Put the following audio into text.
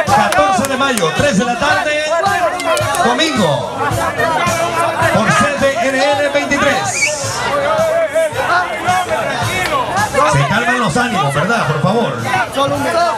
14 de mayo, 3 de la tarde, domingo, por CDNN 23. Se calman los ánimos, ¿verdad? Por favor.